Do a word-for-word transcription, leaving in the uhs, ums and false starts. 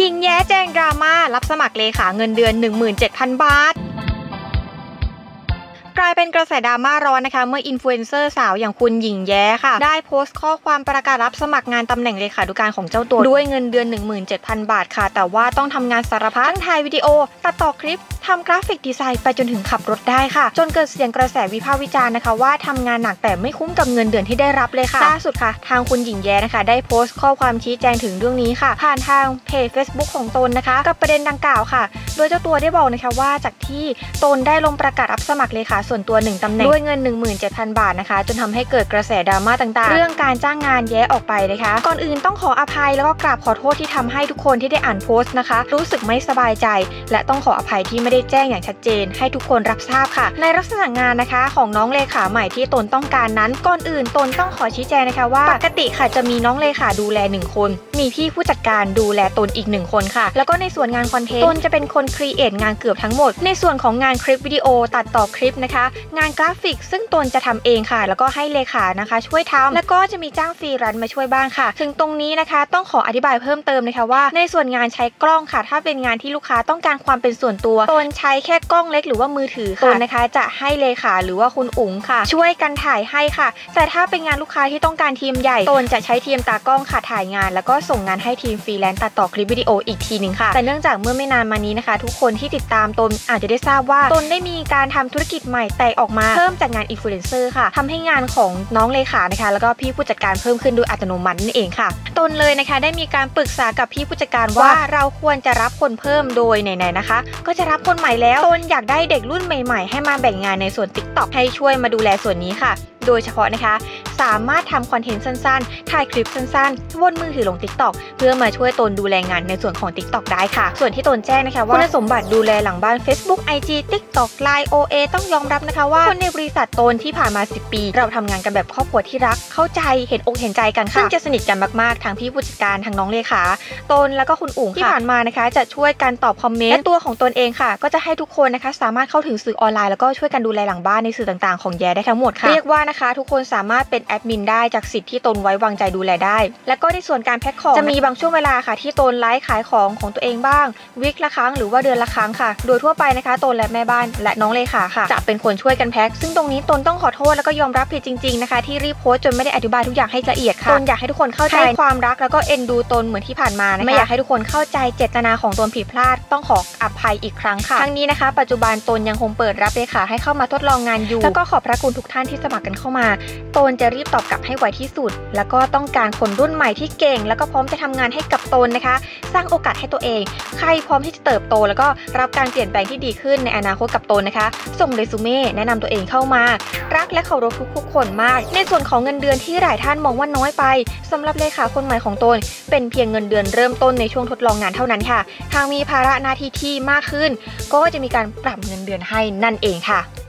ญิงแย้แจ้งดราม่ารับสมัครเลขาเงินเดือน หนึ่งหมื่นเจ็ดพัน บาทกลายเป็นกระแสดราม่าร้อนนะคะเมื่ออินฟลูเอนเซอร์สาวอย่างคุณหญิงแย้ค่ะได้โพสต์ข้อความประกาศรับสมัครงานตำแหน่งเลขานุการของเจ้าตัวด้วยเงินเดือน หนึ่งหมื่นเจ็ดพัน บาทค่ะแต่ว่าต้องทำงานสารพัดทั้งถ่ายวิดีโอตัดต่อคลิปทำกราฟิกดีไซน์ไปจนถึงขับรถได้ค่ะจนเกิดเสียงกระแสวิพากษ์วิจารณ์นะคะว่าทำงานหนักแต่ไม่คุ้มกับเงินเดือนที่ได้รับเลยค่ะล่าสุดค่ะทางคุณหญิงแย้นะคะได้โพสต์ข้อความชี้แจงถึงเรื่องนี้ค่ะผ่านทางเพจ Facebook ของตนนะคะกับประเด็นดังกล่าวค่ะโดยเจ้าตัวได้บอกนะคะว่าจากที่ตนได้ลงประกาศรับสมัครเลขาส่วนตัวหนึ่งตำแหน่งด้วยเงิน หนึ่งหมื่นเจ็ดพัน บาทนะคะจนทำให้เกิดกระแสดราม่าต่างๆเรื่องการจ้างงานแย้ออกไปนะคะก่อนอื่นต้องขออภัยแล้วก็กราบขอโทษที่ทำให้ทุกคนที่ได้อ่านโพสต์นะคะรู้สึกไม่สบายใจและต้องขออภัยที่ไม่ได้แจ้งอย่างชัดเจนให้ทุกคนรับทราบค่ะในลักษณะงานนะคะของน้องเลขาใหม่ที่ตนต้องการนั้นก่อนอื่นตนต้องขอชี้แจงนะคะว่าปกติค่ะจะมีน้องเลขาดูแลหนึ่งคนมีพี่ผู้จัดการดูแลตนอีกหนึ่งคนค่ะแล้วก็ในส่วนงานคอนเทนต์ตนจะเป็นคนครีเอทงานเกือบทั้งหมดในส่วนของงานคลิปวิดีโอตัดต่อคลิปนะคะงานกราฟิกซึ่งตนจะทำเองค่ะแล้วก็ให้เลขานะคะช่วยทำแล้วก็จะมีจ้างฟรีแลนซ์มาช่วยบ้างค่ะถึงตรงนี้นะคะต้องขออธิบายเพิ่มเติมนะคะว่าในส่วนงานใช้กล้องค่ะถ้าเป็นงานที่ลูกค้าต้องการความเป็นส่วนตัวตนใช้แค่กล้องเล็กหรือว่ามือถือค่ะตนนะคะจะให้เลขาหรือว่าคุณอุ๋งค่ะช่วยกันถ่ายให้ค่ะแต่ถ้าเป็นงานลูกค้าที่ต้องการทีมใหญ่ตนจะใช้ทีมตากล้องค่ะถ่ายงานแล้วก็ส่งงานให้ทีมฟรีแลนซ์ตัดต่อคลิปวิดีโออีกทีหนึ่งค่ะแต่เนื่องจากเมื่อไม่นานมานี้นะคะทุกคนที่ติดตามตนอาจจะได้ทราบว่าตนได้มีการทำธุรกิจใหม่แตกออกมาเพิ่มจากงานอินฟลูเอนเซอร์ค่ะทำให้งานของน้องเลขานะคะแล้วก็พี่ผู้จัดการเพิ่มขึ้นโดยอัตโนมัตินั่นเองค่ะตนเลยนะคะได้มีการปรึกษากับพี่ผู้จัดการว่าเราควรจะรับคนเพิ่มโดยไหนๆนะคะก็จะรับคนใหม่แล้วตนอยากได้เด็กรุ่นใหม่ๆให้มาแบ่งงานในส่วน ติ๊กต็อก ให้ช่วยมาดูแลส่วนนี้ค่ะโดยเฉพาะนะคะสามารถทำคอนเทนต์สั้นๆถ่ายคลิปสั้นๆวนมือถือลง ติ๊กต็อก เพื่อมาช่วยตนดูแลงานในส่วนของ ติ๊กต็อก ได้ค่ะส่วนที่ตนแจ้งนะคะว่าคุณสมบัติดูแลหลังบ้าน Facebook ไอ จี ติ๊กต็อก ไลน์ โอ เอ ต้องยอมรับนะคะว่าคนในบริษัทตนที่ผ่านมาสิบปีเราทำงานกันแบบครอบครัวที่รักเข้าใจเห็นอกเห็นใจกันค่ะซึ่งจะสนิทกันมากๆทางพี่ผู้จัดการทางน้องเลขาตนแล้วก็คุณอุ๋งที่ผ่านมานะคะจะช่วยกันตอบคอมเมนต์และตัวของตนเองค่ะก็จะให้ทุกคนนะคะสามารถเข้าถึงสื่อออนไลน์แล้วก็ช่วยกันดูแลหลังบ้านในสื่อต่างๆของแย้ได้ทั้งหมดค่ะเรียกว่านะคะทุกคนสามารถเป็นแอดมินได้จากสิทธิ์ที่ตนไว้วางใจดูแลได้และก็ในส่วนการแพ็คของจะมีบางช่วงเวลาค่ะที่ตนไลฟ์ขายของของตัวเองบ้างวิกละครั้งหรือว่าเดือนละครั้งค่ะโดยทั่วไปนะคะตนและแม่บ้านและน้องเลขาค่ะจะเป็นคนช่วยกันแพ็คซึ่งตรงนี้ตนต้องขอโทษแล้วก็ยอมรับผิดจริงๆนะคะที่รีบโพสต์จนไม่ได้อธิบายทุกอย่างให้ละเอียดค่ะตนอยากให้ทุกคนเข้าใจความรักแล้วก็เอ็นดูตนเหมือนที่ผ่านมานะคะไม่อยากให้ทุกคนเข้าใจเจตนาของตนผิดพลาดต้องขออภัยอีกครั้งค่ะทั้งนี้นะคะปัจจุบันตนยังคงเปิดรับเลขาให้เข้ามาทดลองงานอยู่แล้วก็ขอบพระคุณทุกท่านที่สมัครกันเข้ามาตนจะรีบตอบกลับให้ไวที่สุดแล้วก็ต้องการคนรุ่นใหม่ที่เก่งแล้วก็พร้อมจะทำงานให้กับตนนะคะสร้างโอกาสให้ตัวเองใครพร้อมที่จะเติบโตแล้วก็รับการเปลี่ยนแปลงที่ดีขึ้นในอนาคตกับตนนะคะส่งเรซูเม่แนะนำตัวเองเข้ามารักและเคารพทุกๆคนมากในส่วนของเงินเดือนที่หลายท่านมองว่าน้อยไปสำหรับเลขาคนใหม่ของตนเป็นเพียงเงินเดือนเริ่มต้นในช่วงทดลองงานเท่านั้นค่ะทางมีภาระหน้าที่ที่มากขึ้นก็จะมีการปรับเงินเดือนให้นั่นเองค่ะ